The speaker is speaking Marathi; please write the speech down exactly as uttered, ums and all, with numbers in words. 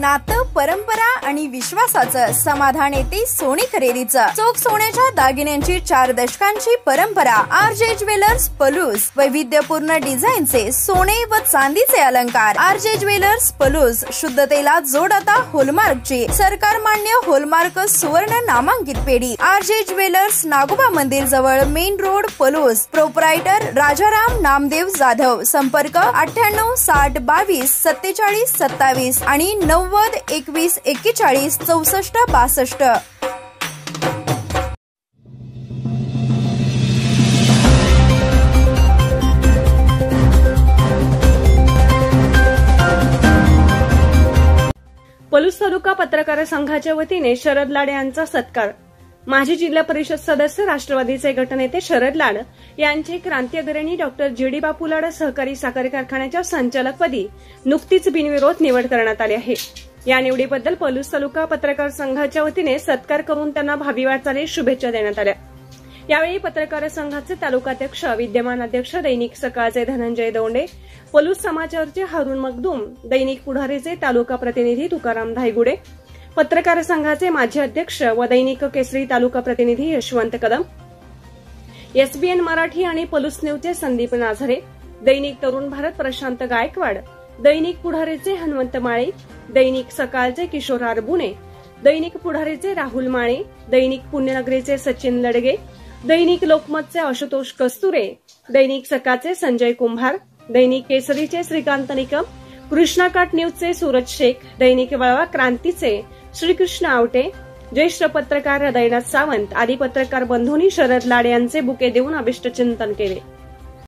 नातं, परंपरा आणि विश्वासाचं समाधान येते सोने खरेदीचं। चोख सोन्याच्या दागिन्यांची चार दशकांची परंपरा। आर जे ज्वेलर्स पलूस, वैविध्यपूर्ण डिझाईनचे सोने व चांदीचे अलंकार। आर जे ज्वेलर्स पलूस, शुद्धतेला जोड आता होलमार्कची, सरकार मान्य होलमार्क सुवर्ण नामांकित पेढी। आर जे ज्वेलर्स, नागोबा मंदिर जवळ, main road, Palus. Proprietor Rajaram Namdev Jadhav. संपर्क अठ्ठ्याण्णव साठ बावीस सत्तेचाळीस सत्तावीस आणि नव्वद एकवीस एक्केचाळीस चौसष्ट बासष्ट। पलूस तालुका पत्रकार संघाच्या वतीने शरद लाड यांचा सत्कार। माजी जिल्हा परिषद सदस्य, राष्ट्रवादीचे गटनेते शरद लाड यांची क्रांती अग्रणी डॉक्टर जी डी बापू लाड सहकारी साखर कारखान्याच्या संचालकपदी नुकतीच बिनविरोध निवड करण्यात आली आहे। या निवडीबद्दल पलूस तालुका पत्रकार संघाच्या वतीने सत्कार करून त्यांना भावी वाटचालीस शुभेच्छा देण्यात आल्या। यावेळी पत्रकार संघाचे तालुकाध्यक्ष, विद्यमान अध्यक्ष दैनिक सकाळचे धनंजय दौंडे, पलूस समाचारचे हारून मखदूम, दैनिक पुढारीचे तालुका प्रतिनिधी तुकाराम धायगुडे, पत्रकार संघाचे माजी अध्यक्ष व दैनिक केसरी तालुका प्रतिनिधी यशवंत कदम, एसबीएन मराठी आणि पलूस न्यूजचे संदीप नाझरे, दैनिक तरुण भारत प्रशांत गायकवाड, दैनिक पुढारीचे हनुमंत माळे, दैनिक सकाळचे किशोर आरबुणे, दैनिक पुढारीचे राहुल माळे, दैनिक पुण्यनगरीचे सचिन लडगे, दैनिक लोकमतचे आशुतोष कस्तुरे, दैनिक सकाळचे संजय कुंभार, दैनिक केसरीचे श्रीकांत निकम, कृष्णाकाठ न्यूजचे सूरज शेख, दैनिक वळवा क्रांतीचे श्रीकृष्ण आवटे, ज्येष्ठ पत्रकार हृदयनाथ सावंत आदी पत्रकार बंधूंनी शरद लाड यांचे बुके देऊन अभिष्टचिंतन केले।